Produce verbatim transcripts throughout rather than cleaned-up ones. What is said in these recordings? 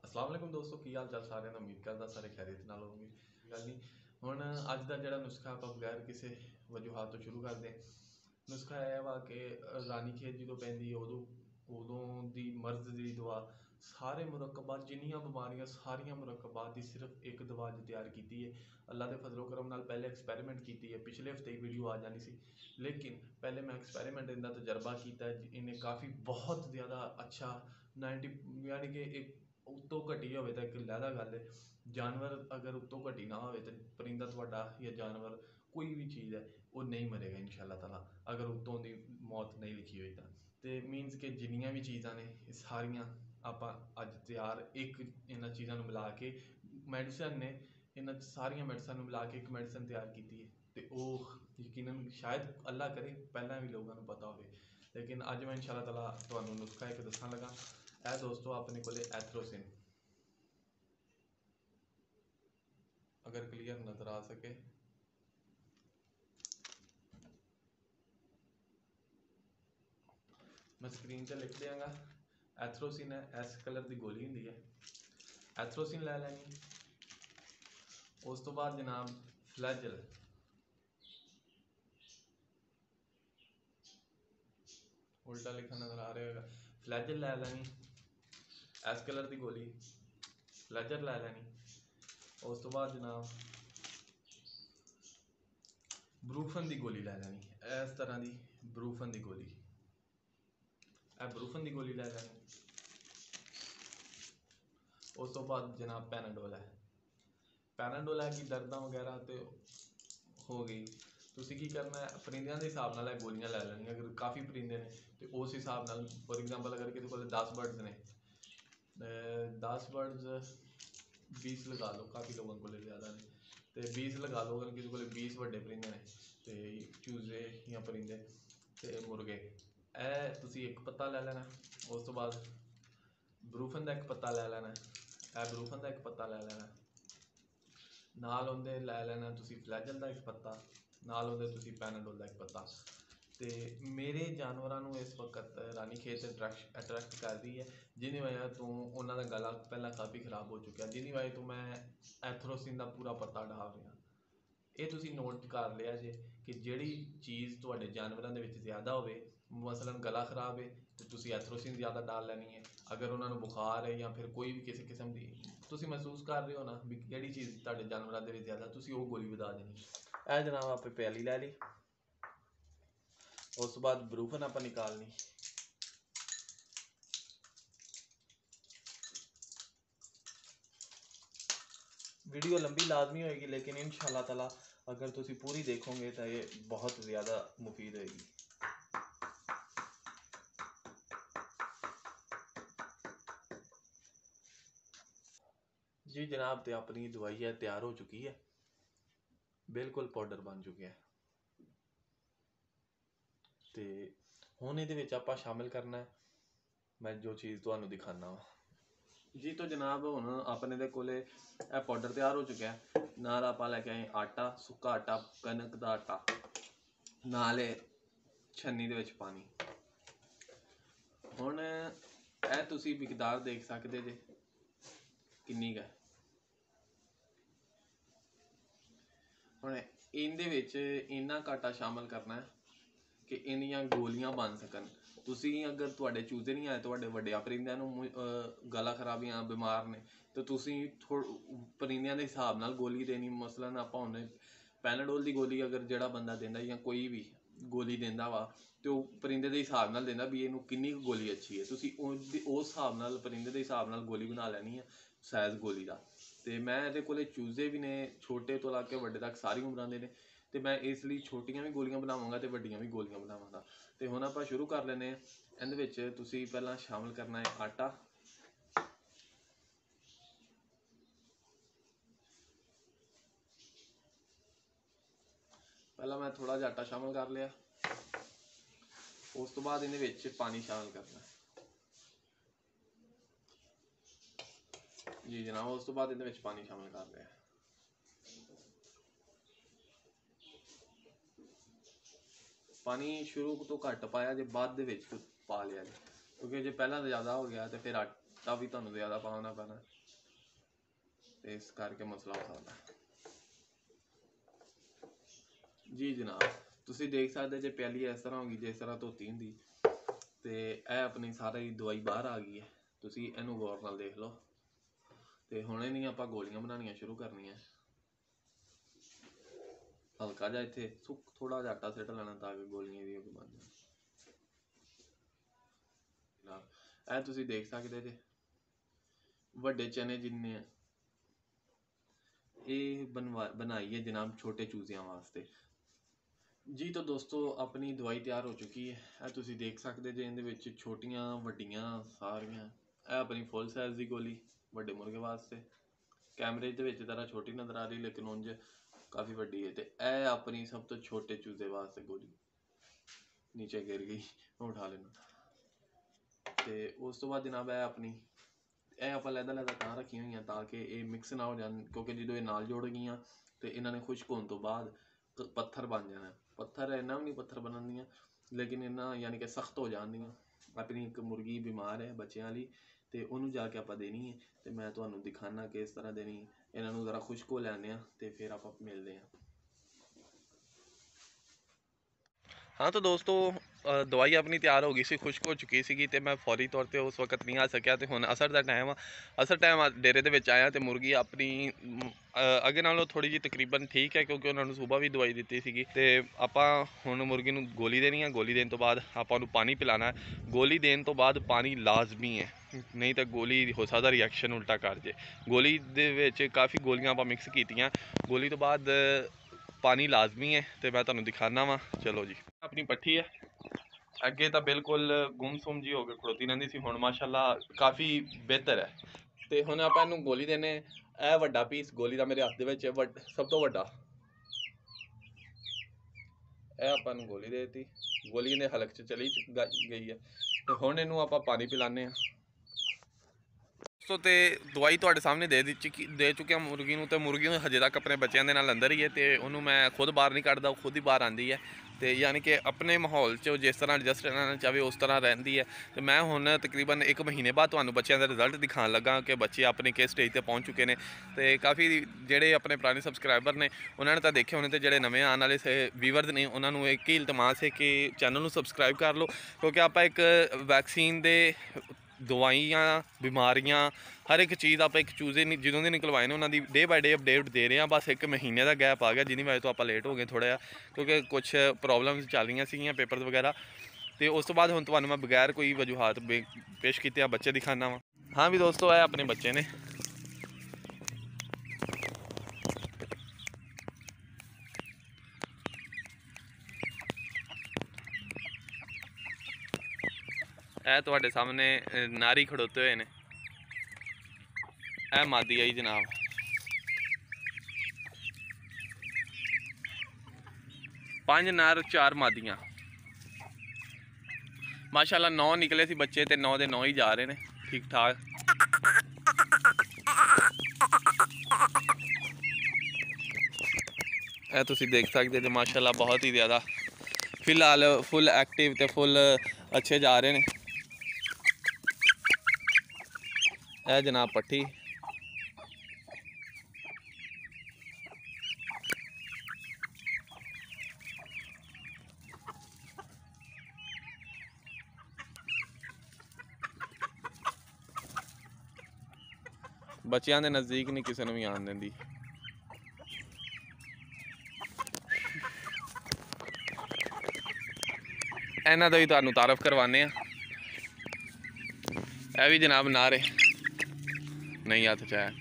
अस्सलाम वालेकुम दोस्तों, की हाल चाल सारे का। उम्मीद करता सारे खैरियत नाल होंगे। गल नहीं हुण अज का जिहड़ा नुस्खा आप बगैर किसी वजूहात तो शुरू करते हैं। नुस्खा यह वा कि रानी खेत जो पैंदी उदों उदों दी मर्ज की दवा सारे मुरक्कबात जिन्नियां बीमारियां सारिया मुरक्कबात की सिर्फ एक दवा अज तैयार की है। अल्लाह के फजलो करम नाल पहले एक्सपैरीमेंट की है, पिछले हफ्ते ही वीडियो आ जानी सी, लेकिन पहले मैं एक्सपैरीमेंट इनका तजर्बा किया। इन्हें काफ़ी बहुत ज़्यादा अच्छा नाइनटी यानी कि एक उत्तों घटी हो तो एक लहदा गल है। जानवर अगर उत्तों घटी ना हो तो परिंदा थोड़ा या जानवर कोई भी चीज़ है वो नहीं मरेगा इंशाअल्लाह ताला, अगर उत्तों की मौत नहीं लिखी हुई तो मीनस कि जिन्नियां भी चीज़ां ने सारियां आप अज तैयार एक इन्होंने चीज़ों मिला के मैडिसन ने इन्होंने सारिया मैडिसन मिला के एक मैडिसन तैयार की है। तो वह यकीनन शायद अल्लाह करे पहला भी लोगों को पता हो, लेकिन अज मैं इंशाअल्लाह ताला तुहानू नुस्खा एक दसन लगा। यह दोस्तों अपने को एथरोसिन, अगर क्लीयर नज़र आ सके मैं स्क्रीन से लिख देंगा। एथरोसिन है, एस कलर की गोली होंगी है, एथरोसिन लै लैनी। उस तो बाद जनाब फ्लैजल, उल्टा लिखा नज़र आ रहा होगा, फ्लैजल लै लैनी, एस कलर की गोली फ्लैजर लै लैनी। उस तो बाद जनाब ब्रूफन की गोली लै लैनी, इस तरह की ब्रूफन की गोली, यह ब्रूफन की गोली लै लैनी। उस तो बाद जनाब पैनाडोल है, पैनाडोल है कि दर्दां वगैरह तो हो गई। तुसी की करना है, परिंदियां के हिसाब नाल गोलियां लै लैनियां। अगर काफ़ी परिंदे ने तो उस हिसाब नाल फॉर एग्जाम्पल अगर किसी को दस बर्ड्स ने, दस बर्ड्स बीस लगा लो, काफ़ी लोगों को ज़्यादा ने तो बीस लगा लो। अगर किसी को बीस वड्डे परिंदे ने तो चूजे या परिंदे तो मुर्गे, ए तुसी एक पत्ता लै लैना। उस तो बाद ब्रूफन का एक पत्ता लै लैना, ए ब्रूफन का एक पत्ता लै लैना, नाल उहदे लै लैना तुसी फ्लैजल का एक पत्ता, नाल उहदे तुसी पैनाडोल का एक पत्ता। तो मेरे जानवरों को इस वक्त रानी खेत अट्रैक्ट अट्रैक्ट कर रही है, जिन्नी वजह तो उन्होंने गला पहला काफ़ी खराब हो चुका, जिन्नी वजह तो मैं एथरोसिन का पूरा पत्ता डाल रहा। ये तुसी नोट कर लिया जे कि जिहड़ी चीज़ तुहाडे जानवरों के ज़्यादा हो, मसलन गला खराब है तो तुसी एथरोसिन ज़्यादा डाल लैनी है। अगर उन्होंने बुखार है या फिर कोई भी किसी किस्म की तुसी महसूस कर रहे हो ना भी किहड़ी चीज़ तुहाडे जानवरों के ज़्यादा, तुसी वो गोली बता देनी। ए जनाब आप प्याली लै ली। उस बाद ब्रूफन आप निकालनी, वीडियो लंबी लाजमी होएगी लेकिन इंशाअल्लाह ताला अगर तुसी पूरी देखोगे तो ये बहुत ज़्यादा मुफीद होएगी। जी जनाब, तो अपनी दवाई है तैयार हो चुकी है, बिल्कुल पाउडर बन चुके हैं। तो हुण इहदे विच आपां शामिल करना है मैं जो चीज़ तुहानू दिखाना वा जी। तो जनाब हुण अपने दे कोले यह पाउडर तैयार हो चुका है। नाल आपां लैके आए आटा, सुक्का आटा, कनक दा आटा, नाल छन्नी दे विच पानी। हुण यह तुसी मिकदार देख सकदे जे किन्नी क है। हुण इहदे विच इन्ना आटा शामिल करना है कि इन्नियां गोलियां बन सकन। तुसी अगर तुहाडे चूजे नहीं आए, तुहाडे वड्डिया परिंदियां नूं गला खराब या बीमार ने तो तुसी थोड़ परिंदियां दे हिसाब नाल गोली देनी। मसलन आपां हुण पैनाडोल की गोली अगर जिहड़ा बंदा देंदा या कोई भी गोली देंदा वा तो परिंदे दे हिसाब नाल देंदा भी इहनूं किन्नी गोली अच्छी है। तुसी उस हिसाब नाल परिंदे दे हिसाब नाल गोली बना लैनी है, साइज गोली का। तो मैं इहदे कोले चूजे भी ने छोटे तो लैके वड्डे तक सारी उमरां दे ने, तो मैं इसलिए छोटियां भी गोलियां बनावांगा तो वड्डियां भी गोलियां बनावांगा। तो हुण आपां शुरू कर लैने। इहदे विच तुसी पहलां शामिल करना है आटा, पहला मैं थोड़ा जिहा आटा शामिल कर लिया। उस तो बाद इहदे विच पानी शामिल करना जी जनाब। उस तो बाद इहदे विच पानी शामिल कर लिया। पानी शुरू तो घट पाया जे बाद दे विच पा लिया जी, क्योंकि जे पहला ज़्यादा हो गया तो फिर ਕਾਫੀ ਤੁਹਾਨੂੰ ਜ਼ਿਆਦਾ ਪਾਉਣਾ ਪੈਣਾ ਤੇ ਇਸ ਕਰਕੇ ਮਸਲਾ ਹੋ ਸਕਦਾ ਜੀ ਜਨਾਬ। ਤੁਸੀਂ ਦੇਖ ਸਕਦੇ ਜੇ ਪਿਆਲੀ ਇਸ ਤਰ੍ਹਾਂ ਹੋ ਗਈ ਜਿਸ ਤਰ੍ਹਾਂ ਧੋਤੀ ਹੁੰਦੀ ਤੇ ਇਹ ਆਪਣੀ ਸਾਰੀ ਦਵਾਈ ਬਾਹਰ ਆ ਗਈ ਹੈ। ਤੁਸੀਂ ਇਹਨੂੰ ਗੌਰ ਨਾਲ ਦੇਖ ਲਓ ਤੇ ਹੁਣ ਇਹਦੀਆਂ ਆਪਾਂ ਗੋਲੀਆਂ ਬਣਾਉਣੀਆਂ ਸ਼ੁਰੂ ਕਰਨੀਆਂ। ਹਲਕਾ ਜਿਹਾ ਇੱਥੇ ਸੁੱਕ ਥੋੜਾ ਜਿਹਾ ਆਟਾ ਸਿੱਟ ਲੈਣਾ ਤਾਂ ਕਿ ਗੋਲੀਆਂ ਦੀ ਬਣ ਜਾਣ। ਇਹ ਤੁਸੀਂ ਦੇਖ ਸਕਦੇ ਜੇ ਵੱਡੇ ਚਨੇ ਜਿੰਨੇ ਆ ਇਹ बनवा बनाई है जनाब छोटे चूजियां वास्ते जी। तो दोस्तों अपनी दवाई तैयार हो चुकी है। ਇਹ ਤੁਸੀਂ ਦੇਖ ਸਕਦੇ ਜੇ ਇਹਦੇ ਵਿੱਚ ਛੋਟੀਆਂ ਵੱਡੀਆਂ ਸਾਰੀਆਂ। ਇਹ ਆਪਣੀ ਫੁੱਲ ਸਾਈਜ਼ ਦੀ ਗੋਲੀ ਵੱਡੇ ਮੁਰਗੇ ਵਾਸਤੇ ਕੈਮਰੇ ਦੇ ਵਿੱਚ ਜ਼ਰਾ ਛੋਟੀ ਨਜ਼ਰ ਆ ਰਹੀ ਲੇਕਿਨ ਉਂਝ ਕਾਫੀ ਵੱਡੀ ਹੈ। ਤੇ ਇਹ ਆਪਣੀ ਸਭ ਤੋਂ ਛੋਟੇ ਚੂਜ਼ੇ ਵਾਸਤੇ ਗੋਲੀ ਨੀਚੇ ਗਿਰ ਗਈ ਉਠਾ ਲੈਣਾ। ਤੇ ਉਸ ਤੋਂ ਬਾਅਦ ਜਨਾਬ ਇਹ ਆਪਣੀ ਇਹ ਆਪਾਂ ਲਹਿਦਾ ਲਹਿਦਾ ਤਾਂ ਰੱਖੀਆਂ ਹੋਈਆਂ ਤਾਂ ਕਿ ਇਹ ਮਿਕਸ ਨਾ ਹੋ ਜਾਣ ਕਿਉਂਕਿ ਜਦੋਂ ਇਹ ਨਾਲ ਜੁੜ ਗਈਆਂ ਤੇ ਇਹਨਾਂ ਨੇ ਖੁਸ਼ਕ ਹੋਣ ਤੋਂ ਬਾਅਦ ਪੱਥਰ ਬਣ ਜਾਣਾ। ਪੱਥਰ ਇਹਨਾਂ ਵੀ ਨਹੀਂ ਪੱਥਰ ਬਣਨਦੀਆਂ ਲੇਕਿਨ ਇਹਨਾਂ ਯਾਨੀ ਕਿ ਸਖਤ ਹੋ ਜਾਂਦੀਆਂ। ਆਪਣੀ ਇੱਕ ਮੁਰਗੀ ਬਿਮਾਰ ਹੈ ਬੱਚਿਆਂ ਵਾਲੀ ਤੇ ਉਹਨੂੰ ਜਾ ਕੇ ਆਪਾਂ ਦੇਣੀ ਹੈ ਤੇ ਮੈਂ ਤੁਹਾਨੂੰ ਦਿਖਾਣਾ ਕਿ ਇਸ ਤਰ੍ਹਾਂ ਦੇਣੀ। ਇਹਨਾਂ ਨੂੰ ਜ਼ਰਾ ਖੁਸ਼ਕ ਹੋ ਲੈਂਦੇ ਹਾਂ ਤੇ ਫਿਰ ਆਪਾਂ ਮਿਲਦੇ ਹਾਂ। हाँ तो दोस्तों दवाई अपनी तैयार हो गई सी खुश्क हो चुकी सी तो मैं फौरी तौर पर उस वक्त नहीं आ सकिया तो हुण असर का टाइम आ असर टाइम डेरे दे विच आया तो मुर्गी अपनी अगे नालों थोड़ी जी तकरीबन ठीक है क्योंकि उन्होंने सुबह भी दवाई दी सी तो आपां हुण मुर्गी नूं गोली देनी है। गोली देने तो बाद आपां नूं पानी पिलाना है। गोली देने तो बाद पानी लाजमी है नहीं तो गोली हो सकता रिएक्शन उल्टा कर जे। गोली दे विच काफ़ी गोलियां आपां मिक्स कीतियां। गोली तो बाद पानी लाजमी है तो मैं तुहानूं दिखाना वा। चलो जी अपनी पट्ठी है अगे तो बिल्कुल गुमसुम जी हो के खड़ोती रहिंदी सी हुण माशाअल्लाह काफ़ी बेहतर है। तो हुण आपां इहनूं गोली देने ए वड्डा पीस गोली दा मेरे हत्थ दे विच वड सब तो वड्डा ए आपां नूं गोली दे दी। गोली इहदे हलक च चली गई है तो हुण इहनूं आपां पानी पिलाने आ। तो ते दवाई तुहाडे सामने दे दी दे चुके हैं मुर्गी नूं ते मुर्गी हजे तक अपने बच्चों के नाल अंदर ही है तो उन्होंने मैं खुद बाहर नहीं कढ़दा खुद ही बाहर आती है तो यानी कि अपने माहौल च जिस तरह एडजस्ट रहना चाहे उस तरह रहिंदी है। तो मैं हुण तकरीबन एक महीने बाद तुहानूं बच्चों का रिजल्ट दिखाने लगा कि बच्चे अपने किस स्टेज पर पहुँच चुके हैं। तो काफ़ी जिहड़े अपने पुराने सबसक्राइबर ने उन्होंने तो देखे होने तो जिहड़े नवे आने वाले व्यूअर्स ने उन्होंने एक ही इल्तमास है कि चैनल नूं सबसक्राइब कर लो क्योंकि आप एक वैक्सीन दे दवाइयाँ बीमारियाँ हर एक चीज़ आप एक चूजे जो निकलवाए ने उन्होंने डे बाय डे अपडेट दे रहे हैं। बस एक महीने का गैप आ गया जिन्नी वजह तो आप लेट हो गए थोड़ा क्योंकि कुछ प्रॉब्लम्स चल रही सी पेपर वगैरह। तो उस तो बाद हुण तुहानूं मैं बगैर कोई वजूहात पेश किए बच्चे दिखाना वा। हाँ भी दोस्तों है अपने बच्चे ने ਇਹ ਤੁਹਾਡੇ सामने नारी खड़ोते हुए ने ਇਹ मादी आई जनाब। पांच नार चार मादियाँ माशाल्लाह नौ निकले सी बच्चे ते नौ दे नौ ही जा रहे हैं ठीक ठाक। ਇਹ ਤੁਸੀਂ देख सकते हो माशाल्लाह बहुत ही ज़्यादा फिलहाल फुल एक्टिव ते फुल अच्छे जा रहे हैं। यह जनाब पट्ठी बच्चों के नज़दीक नहीं किसी ने भी आन देंदी। इन्हां दा भी तुहानूं तारफ करवाने आ। भी जनाब नारे नहीं हाथ चाहे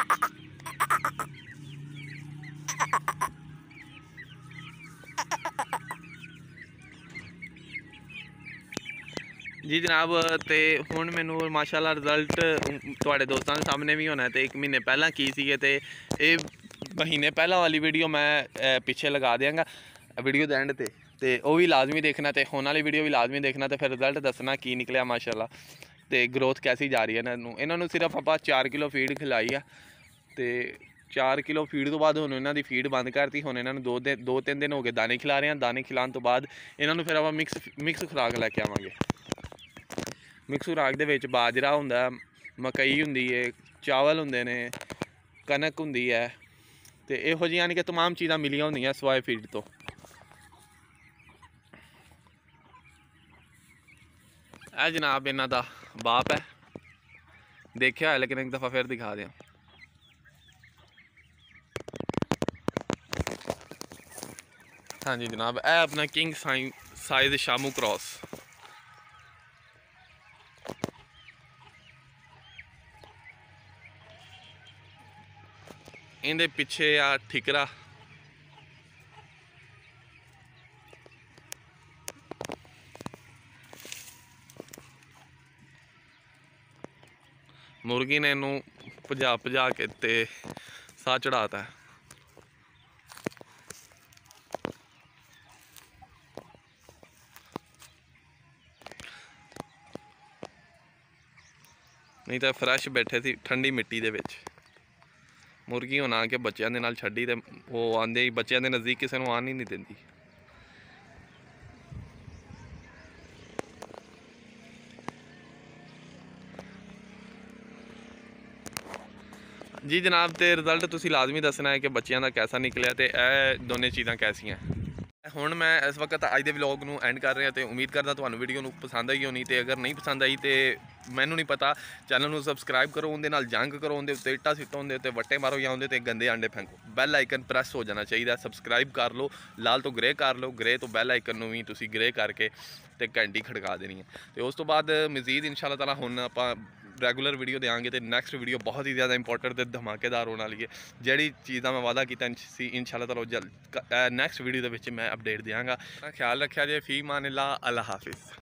जी जनाब। तो हुण मैनू माशाल्लाह रिजल्ट तुहाडे दोस्तों के सामने भी होना है। तो एक महीने पहला की सी ते ये महीने पहला वाली वीडियो मैं पिछे लगा देंगा वीडियो के एंड ते ते वो भी लाजमी देखना तो होने वाली वीडियो भी लाजमी देखना तो फिर रिजल्ट दसना की निकलिया माशाल्लाह तो ग्रोथ कैसी जा रही है। इन्हों इन्हों सिर्फ आप चार किलो फीड खिलाई है तो चार किलो फीड तो बाद हुण इन्हां दी फीड बंद करती। हुण इन्हां नूं दो दिन दो तीन दिन हो गए दाने खिला रहे हैं। दाने खिलाने तो बाद इन्हों फिर आप मिक्स मिक्स खुराक लैके आवांगे। मिक्स खुराक दे विच बाजरा हुंदा मकई हुंदी है, चावल हुंदे ने, कनक हुंदी है, तो इहो जिहियां यानी कि तमाम चीज़ां मिलियां होंदियां सोया फीड तो। यह जनाब इन्हां दा बाप है, देखिया है लेकिन एक दफ़ा फिर दिखा दें। हाँ जी जनाब, यह अपना किंग साइज शामू क्रॉस। इहदे पिछे आ ठिकरा, मुर्गी ने इनू भजा भजा के ते साह चढ़ाता है। नहीं तो फ्रैश बैठे सी ठंडी मिट्टी दे विच। मुर्गी हुण आ के बच्चों के नाल छड्डी ते वो आंदे ही बच्चों के नज़दीक किसी को आन ही नहीं देंदी। जी जनाब, तो रिजल्ट तुसी लाजमी दसना है कि बच्चों का कैसा निकलिया, तो यह दोनों चीज़ां कैसियां। हुण मैं इस वक्त अज के व्लॉग नूं एंड कर रहा, तो उम्मीद करदा तुहानूं वीडियो नूं पसंद आई होनी। तो अगर नहीं पसंद आई तो मैनूं नहीं पता, चैनल नूं सबसक्राइब करो, उहदे नाल जंग करो, उहदे उत्ते इट्टां सिट्टो, उहदे उत्ते वट्टे मारो या उहदे ते गंदे अंडे फेंको। बैल आइकन प्रैस हो जाना चाहिए, सबसक्राइब कर लो, लाल तो ग्रे कर लो, ग्रे तो बैल आइकन नूं भी तुसीं ग्रे करके ते घंटी खड़का देनी है। तो उस तो बाद मजीद इंशाअल्लाह ताला हुण आपां रैगूलर वीडियो देंगे, तो नैक्सट वीडियो बहुत ही ज़्यादा इंपॉर्टेंट तो धमाकेदार होने वाली है। जिहड़ी चीज़ का मैं वादा किया इंशाअल्लाह ताला जल्द नैक्सट वीडियो के मैं अपडेट देंगा। ख्याल रखा जे, फी मान अल्लाह, अल्लाह हाफिज़।